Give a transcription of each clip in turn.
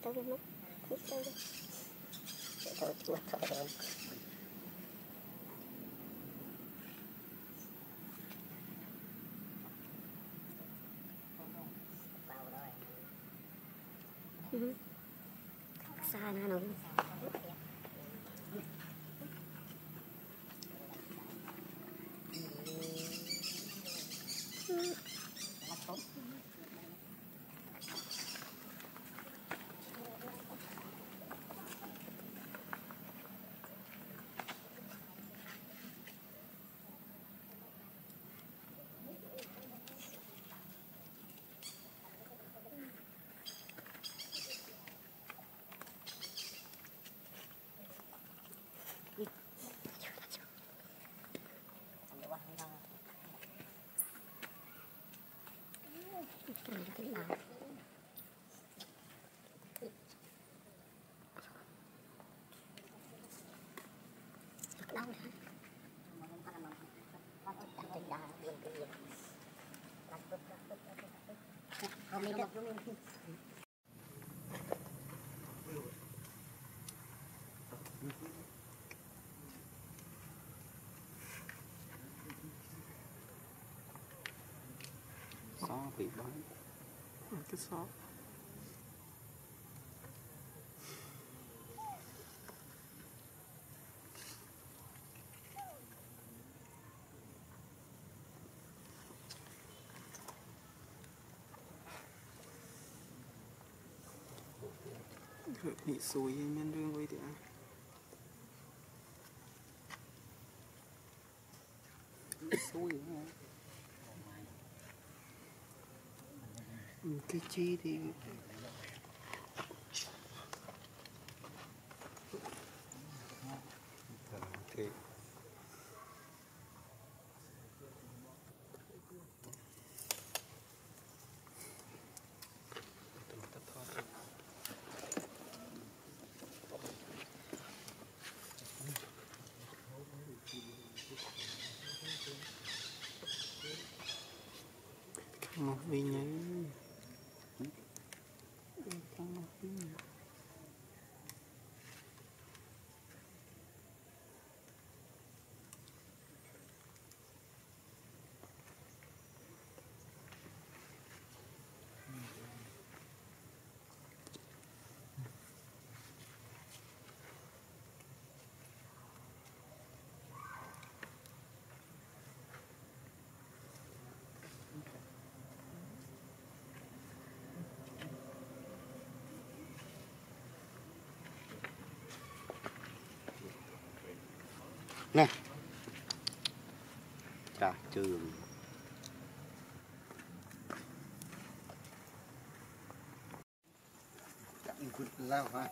tới cái mất thích tới thôi chúa thôi em xa nữa nó đâu hả? Không đi được. Xó bị bắn. Cái xó. Bị xùi nhân đương với thì xùi cái chi thì thế một vì nhé nè trà trường chẳng quýt lao ha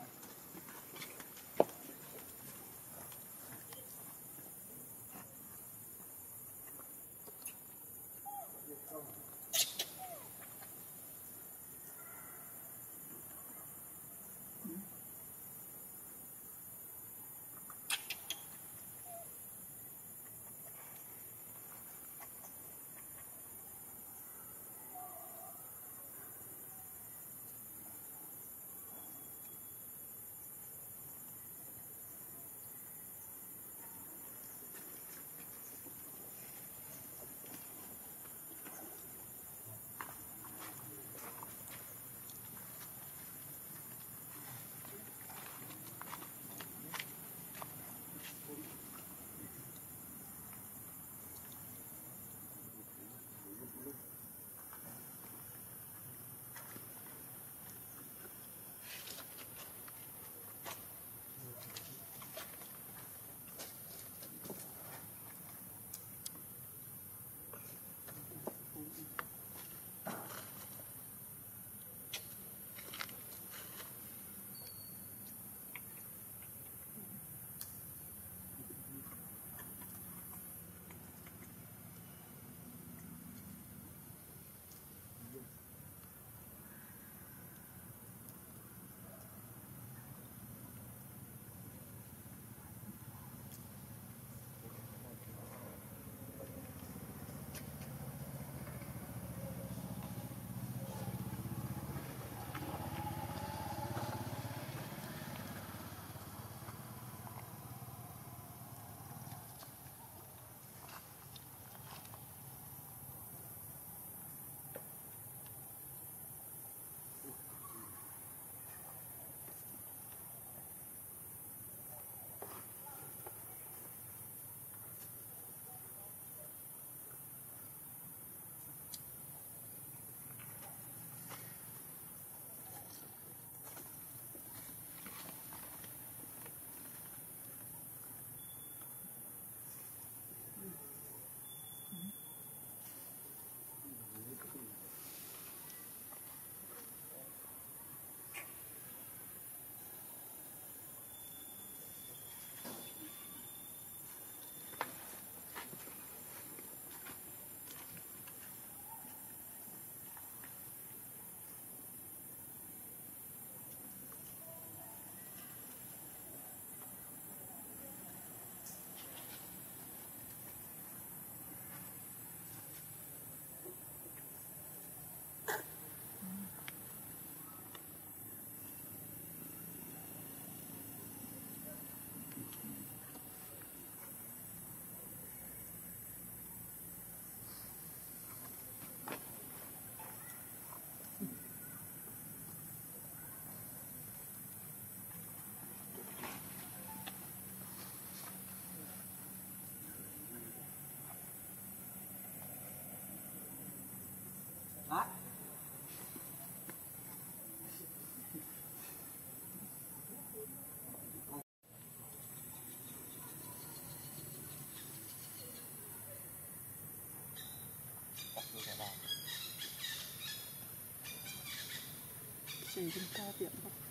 chúng ta viện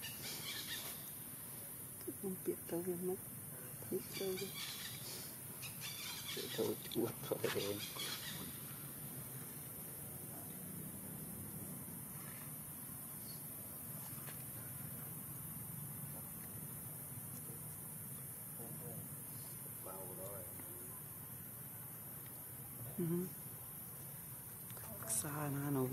không biết đâu về mất thấy đâu rồi thôi chuột thôi đến xa na nó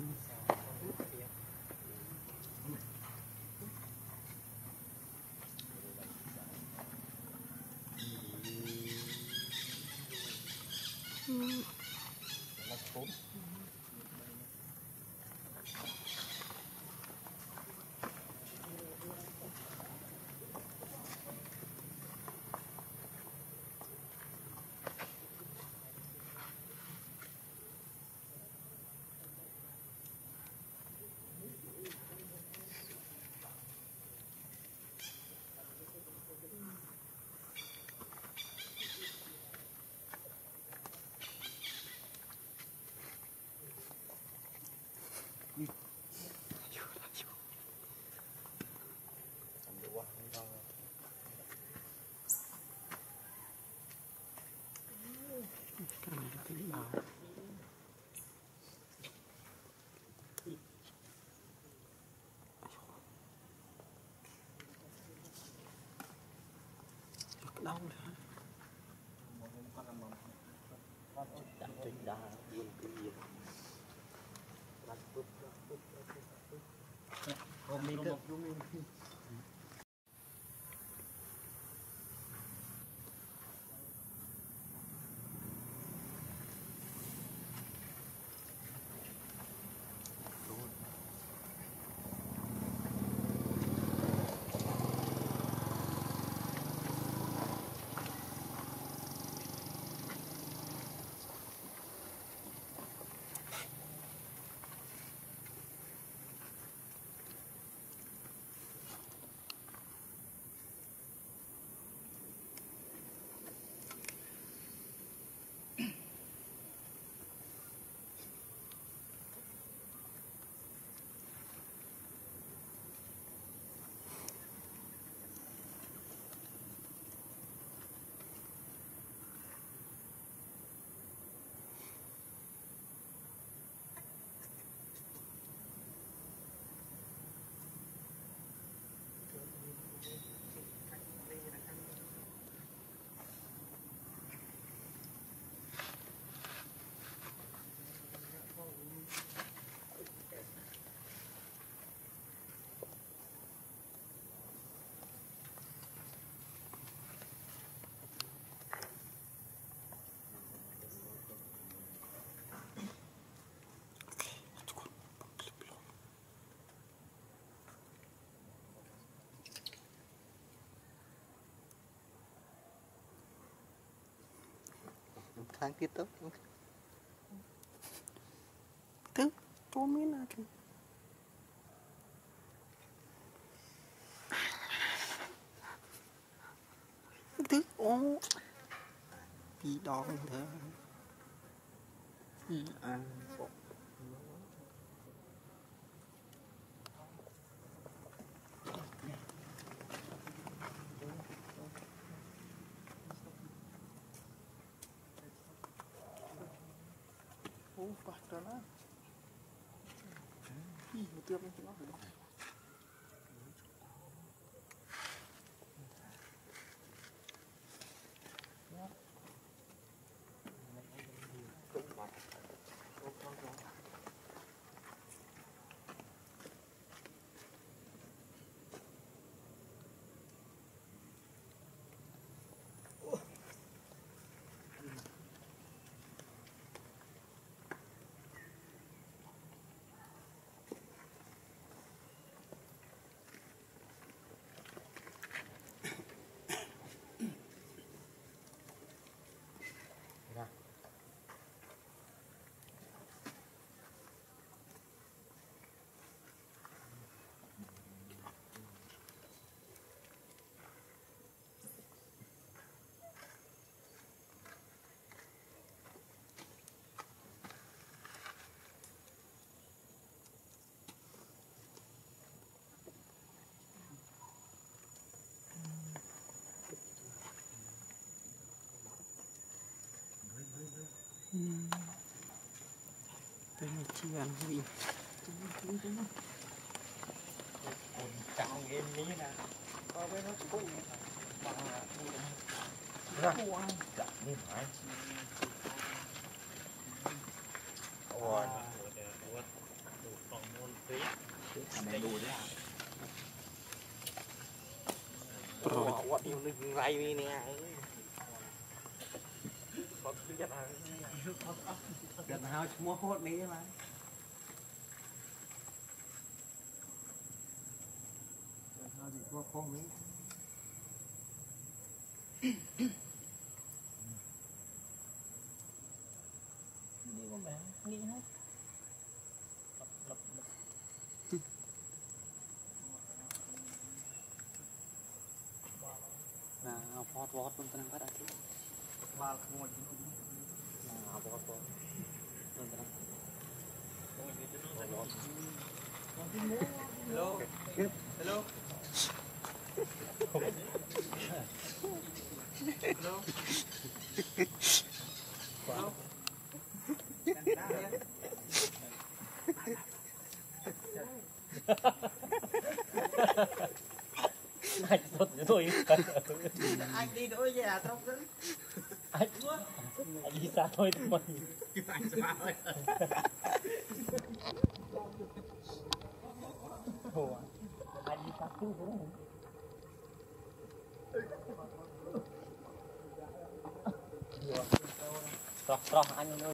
đau nữa đặt trên đá buồn cái gì hôm nay cơ tháng tiếp tục thứ tôi mới là cái thứ ô đi đón thế ăn bắt đó đó một tiêu bên đó Bên chi ăn gì Chẳng em ní nè. Có với nó cũng mà ra chẳng đi mãi. Ôi, này đùa đấy. rồi What you looking like me nè. Có thứ nhất là gần hao mua hốt ní mà. Hao gì có không mấy. Đi con bé, nghĩ hết. nah pot pot pun tenang pada tu Vào một nah pot pot pun tenang hello hello hello hello anh tốt như tôi anh đi đôi về à trong dẫn anh đi xa thôi thì mình anh sao rồi anh đi xa cứ thế roh anh ơi